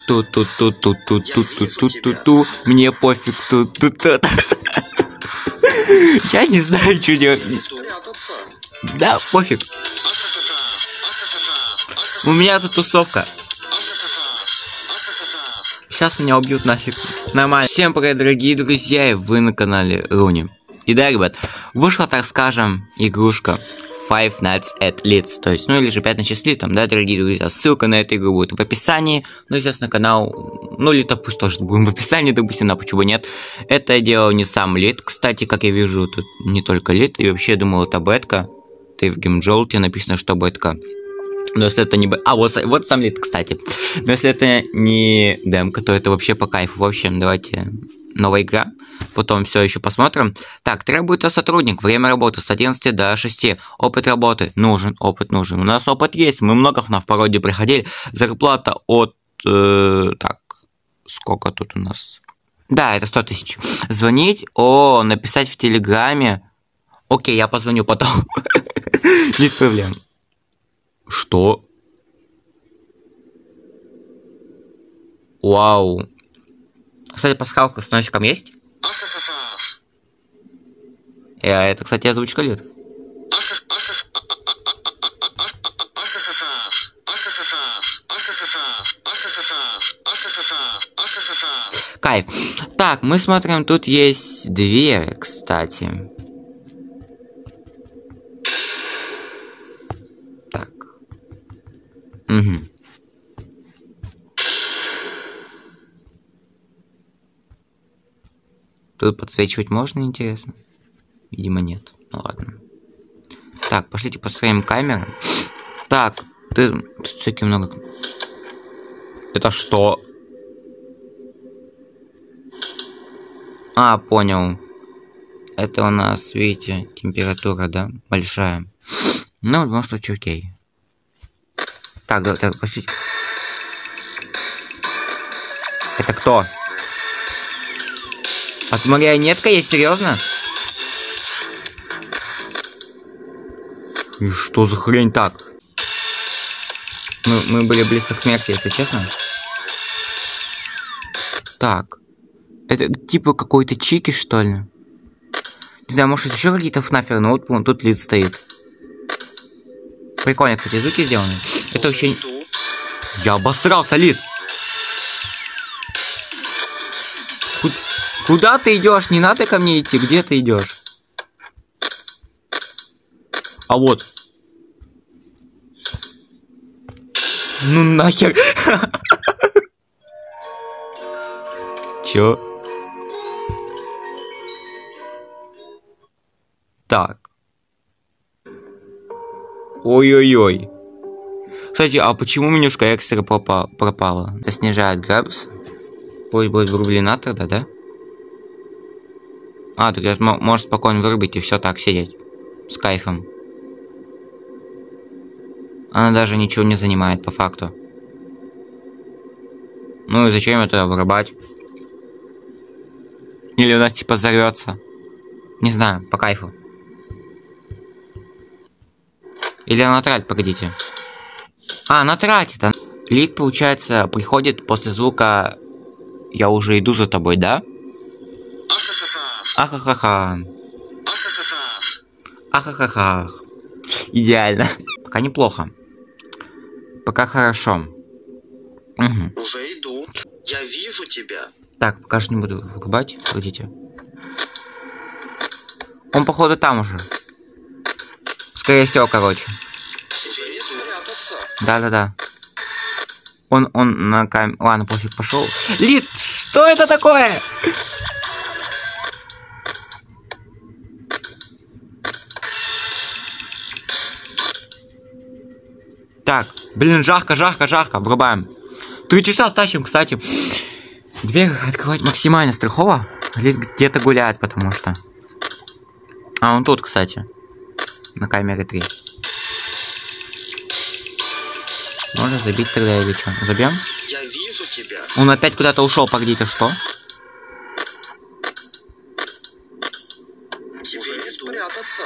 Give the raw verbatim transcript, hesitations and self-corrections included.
Ту-ту-ту-ту-ту-ту-ту-ту-ту. Мне пофиг. Ту-ту-ту. Я не знаю, что делать. Да, пофиг. У меня тут тусовка. Сейчас меня убьют нафиг. Нормально. Всем привет, дорогие друзья, и вы на канале Руни. И да, ребят, вышла, так скажем, игрушка Five Nights at Leeds. То есть, ну или же пять ночей с Литом, да, дорогие друзья. Ссылка на эту игру будет в описании. Ну, естественно, канал, ну, Лита пусть тоже будет в описании, допустим, на почему нет. Это я делал не сам Лит, кстати, как я вижу, тут не только Лит. И вообще, я думал, это бетка. Ты в геймджолте написано, что бетка. Но если это не... А, вот, вот сам Лит, кстати. Но если это не демка, то это вообще по кайфу. В общем, давайте... Новая игра. Потом все еще посмотрим. Так, требуется сотрудник. Время работы с одиннадцати до шести. Опыт работы. Нужен, опыт нужен. У нас опыт есть. Мы много в пародии приходили. Зарплата от... Э, так, сколько тут у нас? Да, это сто тысяч. Звонить. О, написать в Телеграме. Окей, я позвоню потом. Без проблем. Что? Вау. Кстати, пасхалка с носиком есть? А это, кстати, озвучка Лит. Кайф. Так, мы смотрим, тут есть дверь, кстати. Так. Угу. Тут подсвечивать можно, интересно? Видимо, нет. Ну ладно. Так, пошлите посмотрим камеры. Так, ты... Тут всякие много... Это что? А, понял. Это у нас, видите, температура, да? Большая. Ну, в любом случае, окей. Так, да, так, пошлите. Это кто? От марионетка есть, серьезно? И что за хрень так? Мы, мы были близко к смерти, если честно. Так. Это типа какой-то чики, что ли? Не знаю, может еще какие-то фнаферы, но вот вон, тут Лид стоит. Прикольно, кстати, звуки сделаны. Это вообще... Я обосрался, Лид! Куда ты идешь? Не надо ко мне идти. Где ты идешь? А вот. Ну нахер. Чё? Так. Ой-ой-ой. Кстати, а почему менюшка экстра пропала? Это снижает градус. Пусть будет врублена тогда, да? А, так я может спокойно вырубить и все так сидеть. С кайфом. Она даже ничего не занимает по факту. Ну и зачем это вырубать? Или у нас типа взорвется? Не знаю, по кайфу. Или она тратит, погодите. А, она тратит. Лид, получается, приходит после звука «Я уже иду за тобой», да? Ахахаха. Ахахаха. Идеально. Пока неплохо. Пока хорошо. Угу. Уже иду. Я вижу тебя. Так, пока что не буду врубать. Погодите. Он, походу, там уже. Скорее всего, короче. Да-да-да. Он, он на камере... Ладно, пофиг, пошел. Лид, что это такое? Так, блин, жарко, жарко, жарко, врубаем. Три часа тащим, кстати. Дверь открывать максимально страхово. Лид где-то гуляет, потому что... А, он тут, кстати. На камере три. Можно забить тогда или что? Забьем? Я вижу тебя. Он опять куда-то ушел, погодите, что? Тебе не спрятаться.